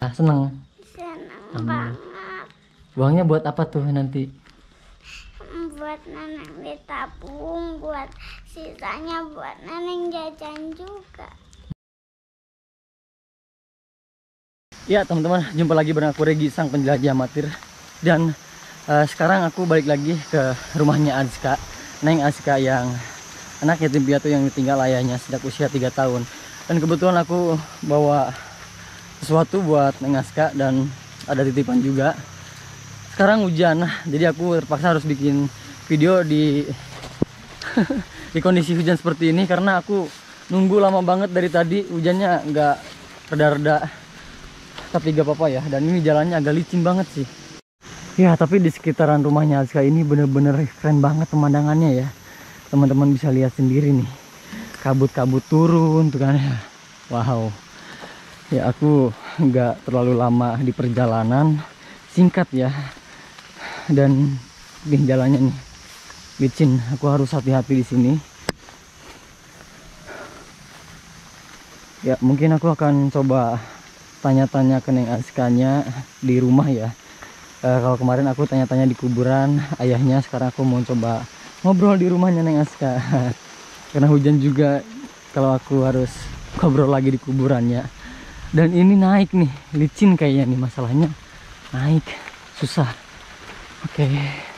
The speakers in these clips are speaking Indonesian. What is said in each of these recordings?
Seneng? Senang banget. Uangnya buat apa tuh nanti? Buat neneng ditabung, buat sisanya buat neneng jajan juga. Ya teman-teman, jumpa lagi bareng aku Regi, sang penjelajah amatir. Dan sekarang aku balik lagi ke rumahnya Azka, Neng Azka yang anak yatim piatu yang ditinggal ayahnya sejak usia 3 tahun. Dan kebetulan aku bawa sesuatu buat Neng Azka dan ada titipan juga. Sekarang hujan, jadi aku terpaksa harus bikin video di di kondisi hujan seperti ini karena aku nunggu lama banget dari tadi, hujannya nggak reda-reda. Tapi gak apa-apa ya, dan ini jalannya agak licin banget sih. Ya, tapi di sekitaran rumahnya Azka ini bener-bener keren banget pemandangannya ya. Teman-teman bisa lihat sendiri nih, kabut-kabut turun tuh kan ya. Wow. Ya, aku nggak terlalu lama di perjalanan, singkat ya. Dan di jalannya nih licin, aku harus hati-hati di sini. Ya, mungkin aku akan coba tanya-tanya ke Neng Azkanya di rumah ya. Kalau kemarin aku tanya-tanya di kuburan ayahnya, sekarang aku mau coba ngobrol di rumahnya Neng Azka. Karena hujan juga, kalau aku harus ngobrol lagi di kuburannya. Dan ini naik nih, licin kayaknya nih masalahnya. Naik, susah. Oke.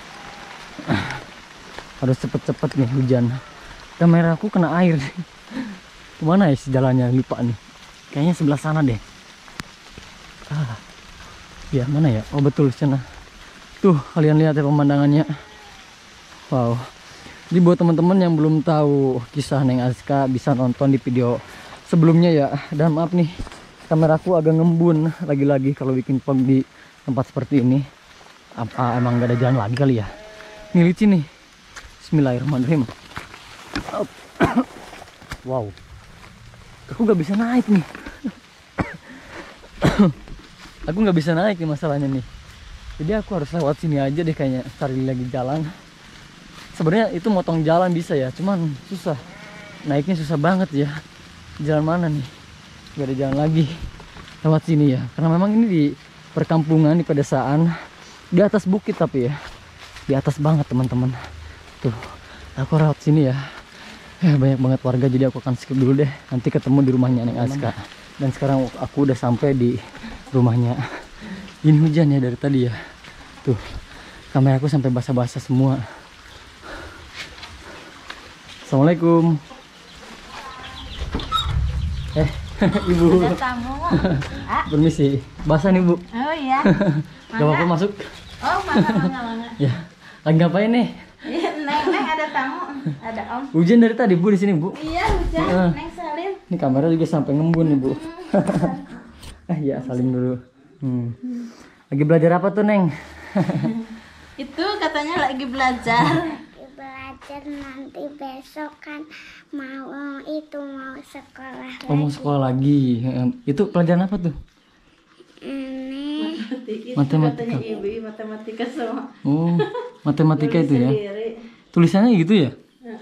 Harus cepet-cepet nih hujan. Kamera aku kena air. Kemana ya si jalannya, lupa nih. Kayaknya sebelah sana deh. Ya mana ya? Oh betul sana. Tuh kalian lihat ya pemandangannya. Wow. Jadi buat teman-teman yang belum tahu kisah Neng Azka bisa nonton di video sebelumnya ya. Dan maaf nih, kameraku agak ngembun lagi-lagi kalau bikin vlog di tempat seperti ini. Apa emang gak ada jalan lagi kali ya? Ini licin nih. Bismillahirrahmanirrahim. Wow. Aku gak bisa naik nih. Aku nggak bisa naik nih masalahnya nih. Jadi aku harus lewat sini aja deh kayaknya, cari lagi jalan. Sebenarnya itu motong jalan bisa ya, cuman susah. Naiknya susah banget ya. Jalan mana nih? Gak ada jalan lagi. Lewat sini ya. Karena memang ini di perkampungan, di pedesaan, di atas bukit tapi ya. Di atas banget teman-teman. Tuh, aku lewat sini ya. Ya banyak banget warga, jadi aku akan skip dulu deh. Nanti ketemu di rumahnya Neng Azka. Dan sekarang aku udah sampai di rumahnya. Ini hujan ya dari tadi ya. Tuh, kameraku sampai basah-basah semua. Assalamualaikum. Ibu. Ada tamu. Permisi. Basah nih Bu. Oh iya. Gak apa-apa masuk. Oh mangga. Ya. Lagi ngapain nih? Iya, Neng ada tamu. Ada Om. Hujan dari tadi Bu di sini Bu. Iya hujan. Neng Salim. Ini kamera juga sampai ngembun nih Bu. Ya salim dulu. Lagi belajar apa tuh Neng? Itu katanya lagi belajar. Belajar nanti besok kan mau sekolah Oh, mau sekolah lagi. Itu pelajaran apa tuh? ini Matematika. Katanya ibu matematika semua. Oh, matematika itu ya. Sendiri. Tulisannya gitu ya?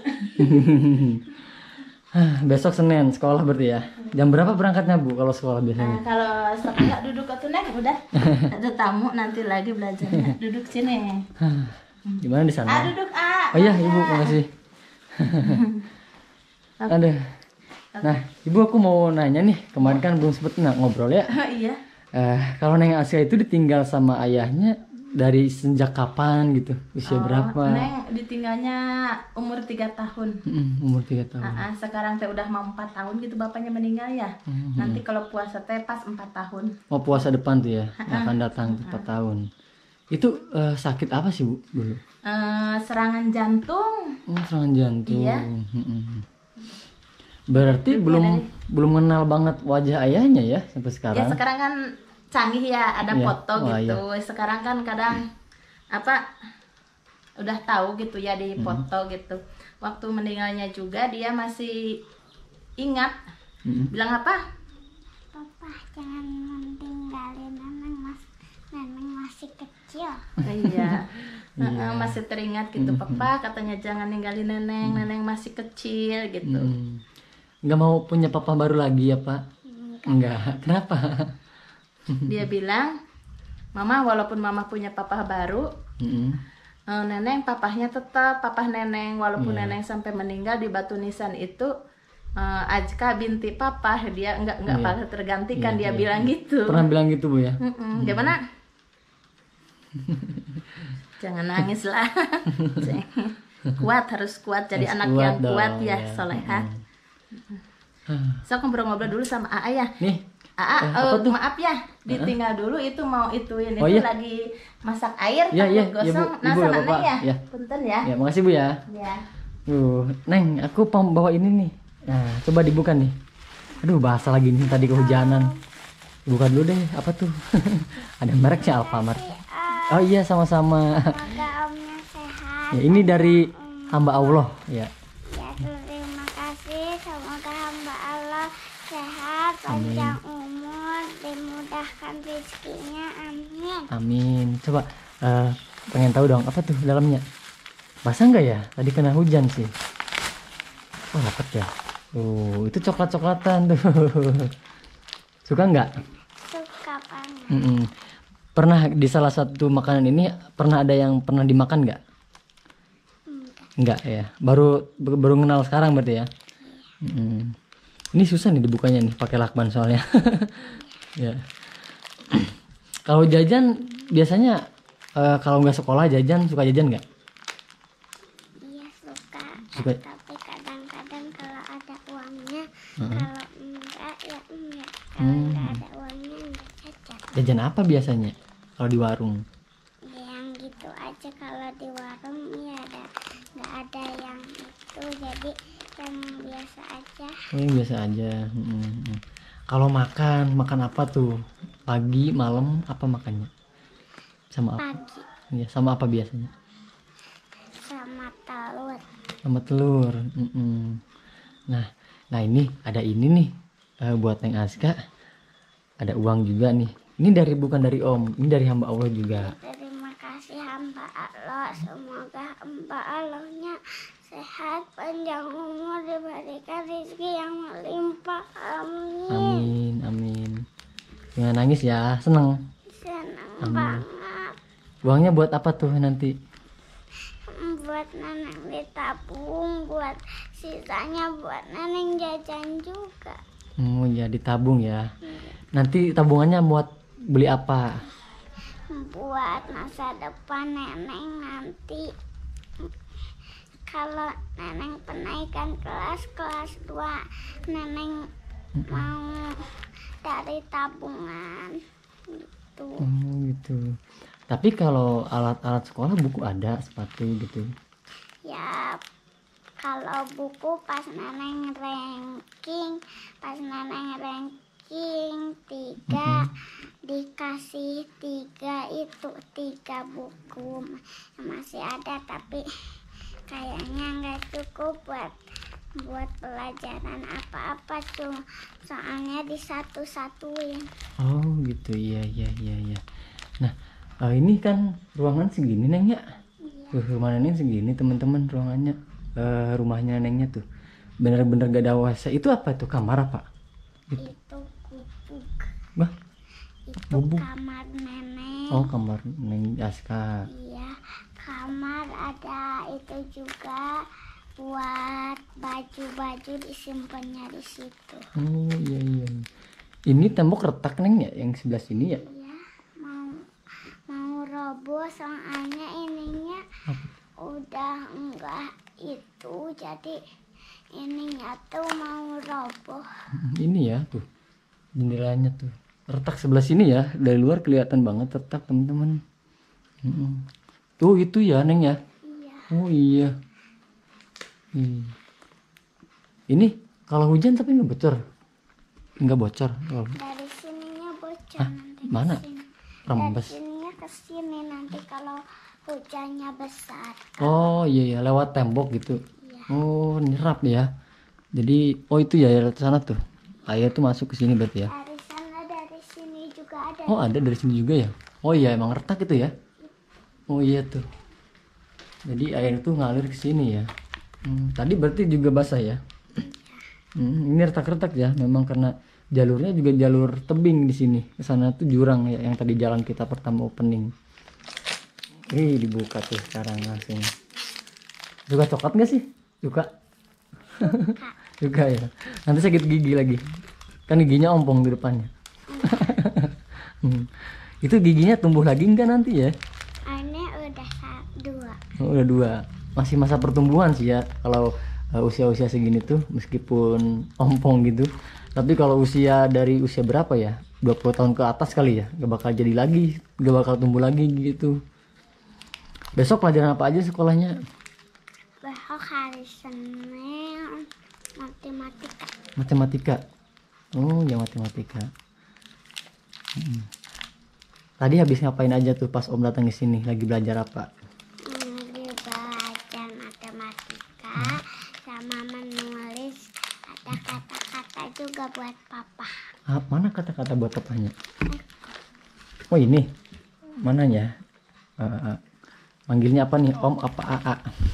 Besok Senin sekolah berarti ya. Jam berapa berangkatnya Bu kalau sekolah biasanya? Kalau sekolah duduk atau Neng udah ada tamu nanti lagi belajarnya. Duduk sini. Gimana di sana? Duduk Oh iya Ibu, makasih. Ada. Nah, Ibu aku mau nanya nih, kemarin kan belum sempet ngobrol ya. Iya. Kalau Neng Azka itu ditinggal sama ayahnya dari sejak kapan gitu? Usia berapa? Neng ditinggalnya umur 3 tahun. Umur 3 tahun. Sekarang teh udah mau 4 tahun gitu bapaknya meninggal ya. Nanti kalau puasa teh pas 4 tahun. Oh, puasa depan tuh ya, akan datang 4 tahun. Itu sakit apa sih Bu dulu? Serangan jantung. Oh, serangan jantung. Iya. Berarti belum kenal banget wajah ayahnya ya sampai sekarang. Ya sekarang kan canggih ya, ada Iya. foto Oh, gitu. Sekarang kan kadang udah tahu gitu ya di foto gitu. Waktu meninggalnya juga dia masih ingat. Bilang apa? Papa jangan meninggalin neneng masih kecil. Iya. Masih teringat gitu. Papa katanya jangan ninggalin neneng masih kecil gitu. Nggak mau punya papa baru lagi ya Pak? Enggak. Kenapa? Dia bilang, Mama walaupun Mama punya papa baru, Neneng papahnya tetap papah Neneng walaupun Neneng sampai meninggal di Batu Nisan itu Ajka binti papa, dia nggak bakal tergantikan, dia bilang gitu. Pernah bilang gitu Bu ya? Gimana? Jangan nangis lah. Kuat, harus kuat jadi Harus anak kuat yang dong, kuat ya, ya. soleha. So ngobrol-ngobrol dulu sama Aa ya. Nih. Aa, maaf ya, ditinggal dulu itu mau ituin Oh, itu iya? lagi masak air, Iya, iya, takut iya, Bu. gosong. Nah, Ibu, sama nggak apa-apa. Neng ya. Ya. Punten ya. Ya, makasih Bu ya. Ya. Neng, aku bawa ini nih. Nah, coba dibuka nih. Aduh, basah lagi nih tadi kehujanan. Buka dulu deh, apa tuh? Ada mereknya Alfamart. Oh iya, sama-sama. Semoga omnya sehat. Ya, ini dari hamba Allah ya. Ya, terima kasih. Semoga hamba Allah sehat, panjang umur, dimudahkan rezekinya. Amin. Amin. Coba pengen tahu dong apa tuh dalamnya? Basah nggak ya? Tadi kena hujan sih. Oh, dapet ya. Itu coklat-coklatan tuh. Suka nggak? Suka banget. Pernah di salah satu makanan ini pernah ada yang pernah dimakan nggak? Enggak ya. Baru kenal sekarang berarti ya. Ini susah nih dibukanya nih pakai lakban soalnya. Ya. Kalau jajan biasanya kalau nggak sekolah jajan suka jajan nggak? Iya, suka. Suka. Tapi kadang-kadang kalau ada uangnya, kalau enggak ya enggak. Kalau enggak ada uangnya enggak jajan. Jajan apa biasanya kalau di warung? Yang gitu aja, kalau di warung ya nggak ada yang itu, jadi yang biasa aja. Oh, yang biasa aja. Kalau makan apa tuh? Pagi, malam apa makannya? Sama apa? Pagi Ya, sama apa biasanya? sama telur. Sama telur. Nah ini ada ini nih buat Neng Aska. Ada uang juga nih. Ini bukan dari Om, ini dari hamba Allah juga. Terima kasih hamba Allah, semoga hamba Allahnya sehat, panjang umur, diberikan rezeki yang melimpah. Amin. Amin, amin. Jangan nangis ya, seneng. Senang banget. Uangnya buat apa tuh nanti? Buat neneng ditabung, buat sisanya buat neneng jajan juga. Oh ya, ditabung ya. Nanti tabungannya buat beli apa? Buat masa depan neneng nanti. Kalau neneng penaikan kelas 2, neneng mau dari tabungan gitu. Oh gitu. Tapi kalau alat-alat sekolah buku ada, sepatu gitu. Ya, kalau buku pas neneng ranking 3 dikasih 3 itu 3 buku masih ada, tapi kayaknya nggak cukup buat pelajaran apa-apa tuh, soalnya disatu-satuin. Oh gitu, iya. Nah ini kan ruangan segini Neng ya. Rumah Neneng segini teman-teman ruangannya. Rumahnya Nenengnya tuh bener-bener gak ada WC. Itu apa tuh, kamar apa? Itu gubuk. Bah, Itu gubuk. kamar nenek. Oh, kamar Neng Aska. Iya, kamar ada itu juga buat baju-baju disimpannya di situ. Oh iya. Ini tembok retak Neng ya, yang sebelah sini ya? Iya, mau roboh soalnya ininya udah enggak itu, jadi ininya tuh mau roboh. Ini ya tuh jendelanya tuh retak sebelah sini ya, dari luar kelihatan banget retak teman-teman. Tuh itu ya Neng ya. Iya. Oh iya. Ini kalau hujan tapi nggak bocor. Oh. Dari sininya bocor Hah? nanti. Mana? Kesini. Rembes. Dari sininya ke sini nanti kalau hujannya besar. Oh iya lewat tembok gitu. Iya. Oh nyerap ya. Jadi itu ya lewat sana tuh. Air tuh masuk ke sini berarti ya. Dari sana, dari sini juga ada. Oh ada dari sini juga ya. Oh iya emang retak itu ya. Oh iya tuh. Jadi air tuh ngalir ke sini ya. Tadi berarti juga basah ya. Ini retak-retak ya. Memang karena jalurnya juga jalur tebing di sini. Ke sana tuh jurang ya, yang tadi jalan kita pertama opening. Dibuka tuh sekarang langsung. Suka coklat nggak sih? Suka. Suka ya. Nanti sakit gigi lagi. Kan giginya ompong di depannya. Itu giginya tumbuh lagi enggak nanti ya? Ini udah 2. Oh, udah 2. Masih masa pertumbuhan sih ya. Kalau usia-usia segini tuh meskipun ompong gitu. Tapi kalau usia dari usia berapa ya? 20 tahun ke atas kali ya. Gak bakal jadi lagi, gak bakal tumbuh lagi gitu. Besok pelajaran apa aja sekolahnya? Besok hari Senin matematika. Matematika. Oh ya, matematika. Tadi habis ngapain aja tuh pas Om datang ke sini? Lagi belajar apa? Lagi belajar matematika sama menulis. Ada kata-kata juga buat papa. Mana kata-kata buat papanya? Oh ini. Mananya? Manggilnya apa nih? Om apa AA?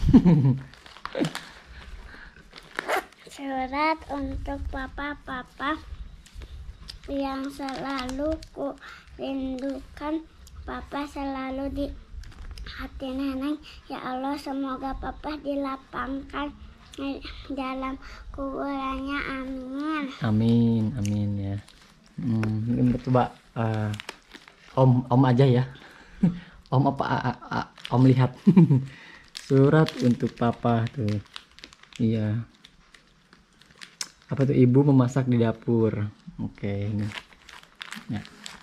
Surat untuk papa yang selalu ku rindukan. Papa selalu di hati neneng. Ya Allah, semoga papa dilapangkan dalam kuburannya. Amin. Amin, amin ya. Coba Om aja ya. Om apa AA? Om lihat. Surat untuk papa tuh. Iya. Apa tuh? Ibu memasak di dapur. Oke, ini. Ya.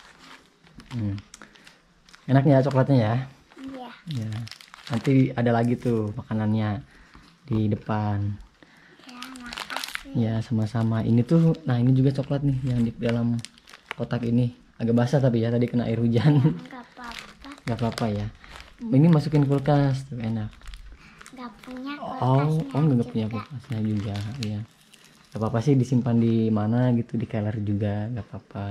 Enaknya ya coklatnya ya. Iya. Ya. Nanti ada lagi tuh makanannya di depan. Ya, makasih. Ya, sama-sama. Ini tuh, nah ini juga coklat nih yang di dalam kotak ini. Agak basah tapi ya, tadi kena air hujan. Enggak apa-apa. Gak apa-apa ya. Ini masukin kulkas tuh, enak. Enggak punya Oh, kulkasnya nggak punya juga. kulkasnya juga, ya. Gak apa-apa sih disimpan di mana gitu, di keler juga, gak apa-apa.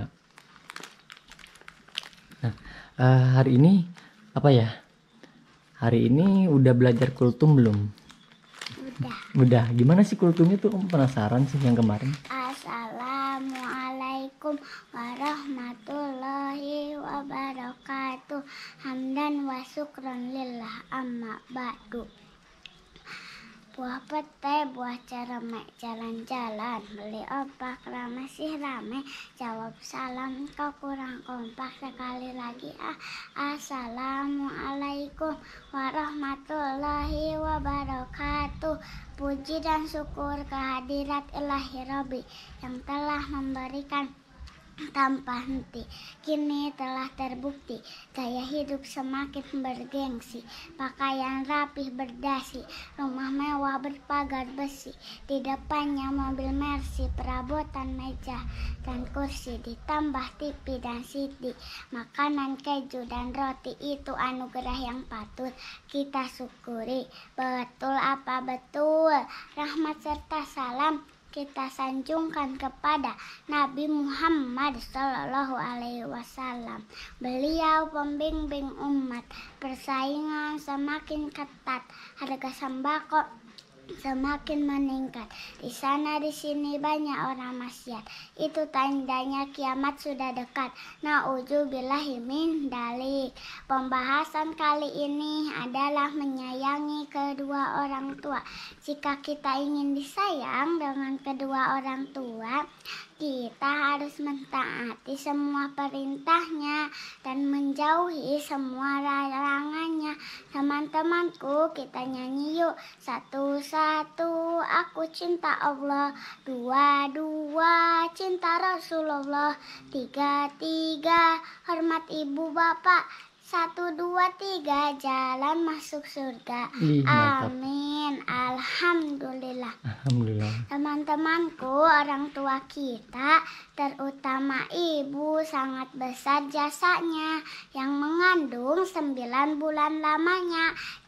Nah, hari ini apa ya? Hari ini udah belajar kultum belum? Udah. Udah. Gimana sih kultumnya tuh? Om penasaran sih yang kemarin. Assalamualaikum warahmatullahi wabarakatuh. Hamdan wa syukran lillah, amma ba'du. Buah pete, buah cermek, jalan-jalan, beli opak, masih rame, jawab salam, kau kurang kompak, sekali lagi Assalamualaikum warahmatullahi wabarakatuh. Puji dan syukur kehadirat Ilahi Rabbi yang telah memberikan tanpa henti. Kini telah terbukti gaya hidup semakin bergengsi, pakaian rapih berdasi, rumah mewah berpagar besi, di depannya mobil Mercy, perabotan meja dan kursi, ditambah TV dan CD, makanan keju dan roti. Itu anugerah yang patut kita syukuri. Betul apa betul? Rahmat serta salam kita sanjungkan kepada Nabi Muhammad Sallallahu Alaihi Wasallam. Beliau pembimbing umat. Persaingan semakin ketat, harga sembako semakin meningkat. Di sana di sini banyak orang maksiat. Itu tandanya kiamat sudah dekat. Nauzubillahi min dzalik. Pembahasan kali ini adalah menyayangi kedua orang tua. Jika kita ingin disayang dengan kedua orang tua, kita harus mentaati semua perintahnya dan menjauhi semua larangannya. Teman-temanku, kita nyanyi yuk. 1, 1, aku cinta Allah. 2, 2, cinta Rasulullah. 3, 3, hormat ibu bapak. 1, 2, 3, jalan masuk surga. Amin. Alhamdulillah. Alhamdulillah. Teman-temanku, orang tua kita, terutama ibu, sangat besar jasanya yang mengandung 9 bulan lamanya.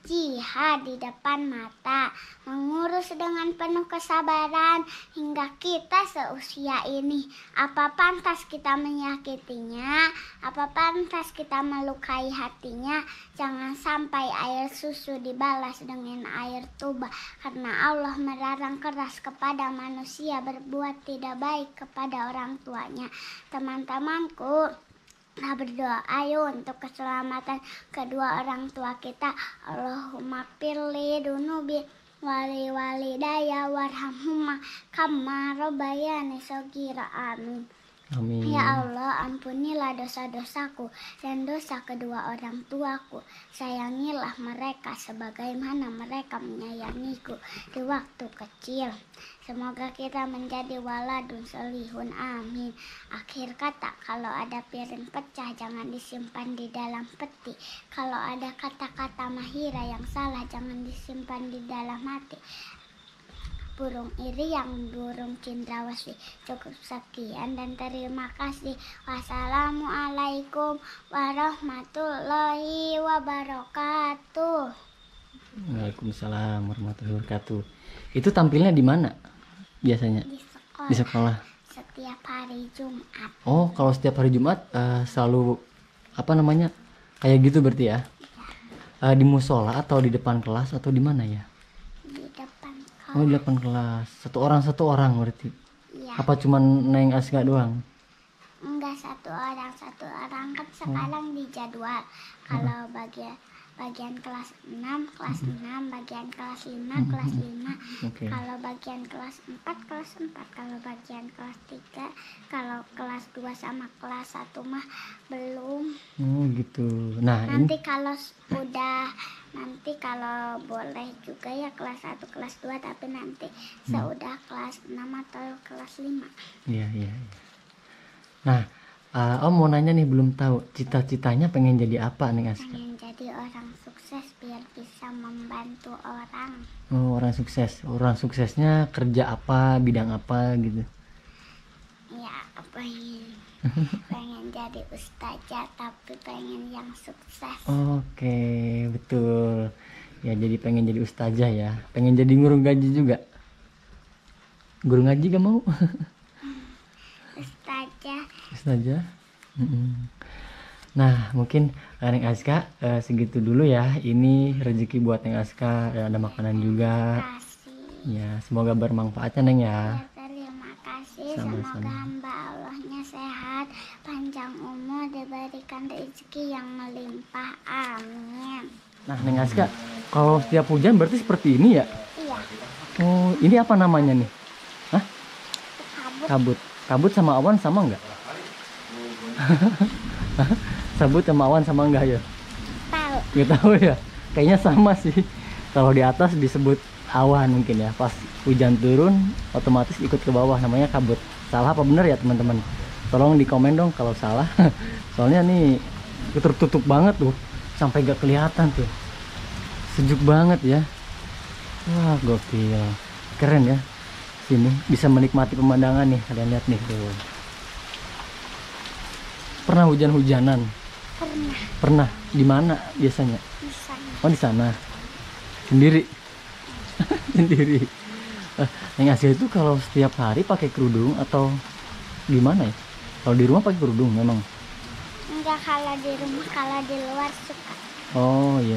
jihad di depan mata, mengurus dengan penuh kesabaran hingga kita seusia ini. Apa pantas kita menyakitinya? Apa pantas kita melukai hatinya? Jangan sampai air susu dibalas dengan air tuba, karena Allah melarang keras kepada manusia berbuat tidak baik kepada orang tuanya. Teman-temanku, nah, berdoa ayo untuk keselamatan kedua orang tua kita. Allahumma firli dunubi wali walidaya warhamhuma kama rabbayani shaghira. Amin. Amin. Ya Allah, ampunilah dosa-dosaku dan dosa kedua orang tuaku. Sayangilah mereka sebagaimana mereka menyayangiku di waktu kecil. Semoga kita menjadi waladun solihun. Amin. Akhir kata, kalau ada piring pecah jangan disimpan di dalam peti. Kalau ada kata-kata mahira yang salah jangan disimpan di dalam hati. Burung iri yang burung cendrawasih. Cukup sekian dan terima kasih. Wassalamualaikum warahmatullahi wabarakatuh. Waalaikumsalam warahmatullahi wabarakatuh. Itu tampilnya di mana biasanya? Di sekolah. Di sekolah. Setiap hari Jumat. Oh, kalau setiap hari Jumat selalu apa namanya? Kayak gitu berarti ya? Di musola atau di depan kelas atau di mana ya? Di depan kelas. Oh, di depan kelas. Satu orang berarti. Iya. Apa cuman Neng Aska doang? Enggak, satu orang kan sekarang di jadwal. Kalau bagian kelas 6, kelas 6, bagian kelas 5, kelas 5. Oke. Kalau bagian kelas 4, kelas 4. Kalau bagian kelas 3, kalau kelas 2 sama kelas 1 mah belum. Oh, gitu. Nah, Nanti ini kalau boleh juga ya kelas 1, kelas 2, tapi nanti seudah kelas 6 atau kelas 5. iya. Nah, Om mau nanya nih, belum tahu cita-citanya pengen jadi apa Neng Aska? Pengen jadi orang sukses biar bisa membantu orang. Oh, orang sukses. Orang suksesnya kerja apa, bidang apa gitu? Ya, pengen jadi ustazah, tapi pengen yang sukses. Oke, betul. Ya, jadi pengen jadi ustazah ya. Pengen jadi guru ngaji juga. Guru ngaji gak mau? Ustazah. Ustazah. Nah, mungkin Neng Aska segitu dulu ya. Ini rezeki buat Neng Aska, ada makanan juga. Kasih. Ya, semoga bermanfaat ya Neng ya. Ya, terima kasih. Sama-sama. Semoga hamba Allahnya sehat, panjang umur, diberikan rezeki yang melimpah. Amin. Nah, Neng Aska, kalau setiap hujan berarti seperti ini ya? Iya. Oh, ini apa namanya nih? Hah? Kabut. Kabut. Kabut sama awan sama enggak? Kabut sama awan sama enggak ya? Tahu. Nggak tahu ya. Kayaknya sama sih. Kalau di atas disebut awan mungkin ya. Pas hujan turun otomatis ikut ke bawah, namanya kabut. Salah apa bener ya teman-teman? Tolong di komen dong kalau salah. Soalnya nih tertutup banget tuh, sampai gak kelihatan tuh. Sejuk banget ya. Wah, gokil. Keren ya. Sini bisa menikmati pemandangan nih. Kalian lihat nih tuh. Pernah hujan-hujanan? Pernah. Pernah. Di mana biasanya? Di sana. Oh, di sana. Sendiri. Sendiri. Neng Asia itu kalau setiap hari pakai kerudung atau gimana ya? Kalau di rumah pakai kerudung memang. Enggak, kalau di rumah, kalau di luar suka. Oh, iya.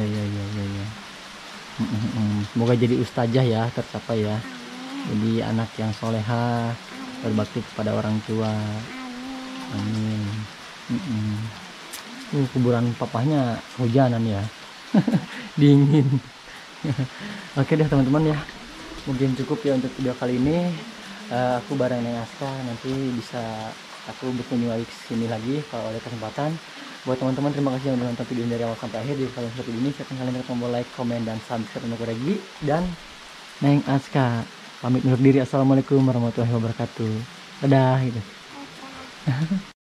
Semoga jadi ustazah ya, tercapai ya. Amin. Jadi anak yang soleha, Amin. berbakti kepada orang tua. Amin. Amin. Kuburan papahnya hujanan ya. Dingin. Oke deh teman-teman ya. Mungkin cukup ya untuk video kali ini. Aku bareng Neng Aska, nanti bisa aku berkunjung lagi ke sini lagi kalau ada kesempatan. Buat teman-teman, terima kasih yang udah nonton video ini dari awal sampai akhir. Di kalian seperti ini, silakan kalian tekan tombol like, komen, dan subscribe untuk Regi dan Neng Aska. Pamit undur diri. Assalamualaikum warahmatullahi wabarakatuh. Dadah gitu. Dadah.